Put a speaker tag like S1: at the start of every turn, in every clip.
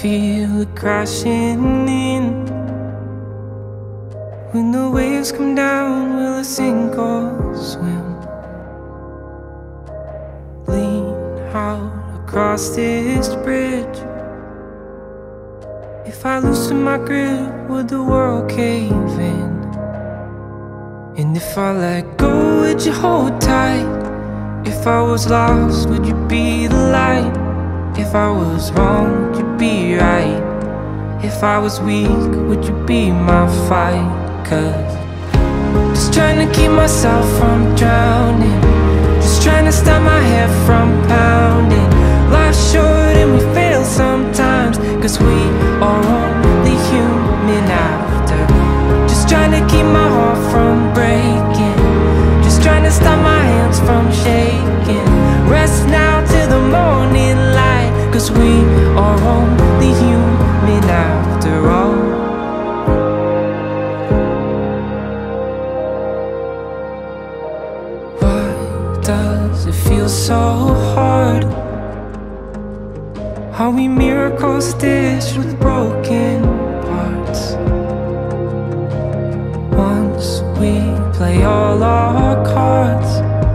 S1: feel it crashing in. When the waves come down, will I sink or swim? Lean out across this bridge. If I loosen my grip, would the world cave in? And if I let go, would you hold tight? If I was lost, would you be the light? If I was wrong, would you be right? If I was weak, would you be my fight? 'Cause just trying to keep myself from drowning, just trying to stop my head from pounding. Life's short and we fail sometimes, 'cause we are only human after. Just trying to keep my heart from breaking, just trying to stop my hands from shaking. Rest now till the morning light, 'cause we are only human after all. Why does it feel so hard? Are we miracles stitched with broken parts? Once we play all our cards,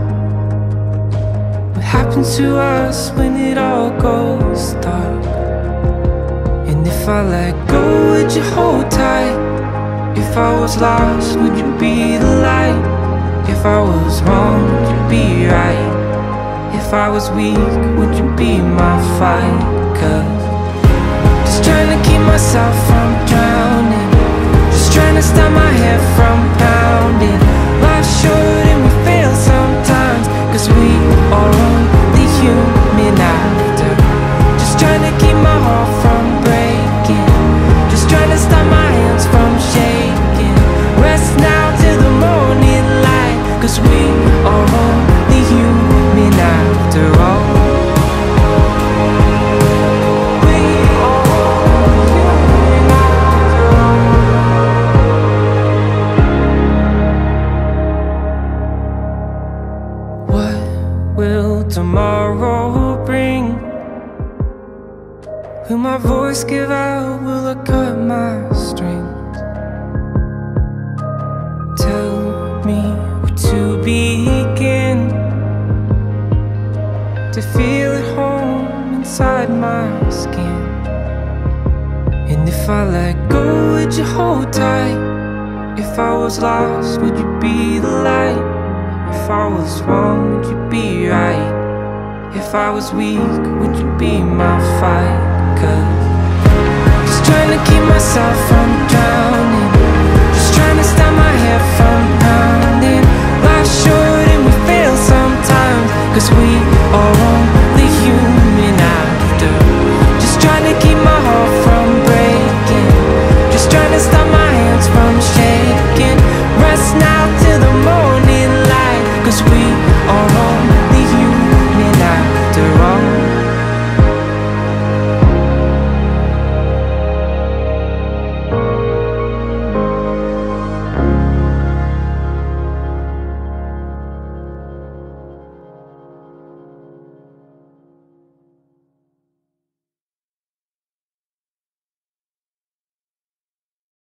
S1: what happens to us when it all goes dark? And if I let go, would you hold tight? If I was lost, would you be the light? If I was wrong, would you be right? If I was weak, would you be my fight? 'Cause just trying to keep myself from drowning, just trying to stop my head from pounding. Life's short and we fail sometimes, 'cause we are only human after. Just trying to keep my heart from breaking, just trying to stop my hands from shaking. Rest now till the morning light, 'cause we are only human after all. Will tomorrow bring? Will my voice give out? Will I cut my strings? Tell me where to begin to feel at home inside my skin. And if I let go, would you hold tight? If I was lost, would you be the light? If I was wrong, would you be right? If I was weak, would you be my fight? 'Cause just trying to keep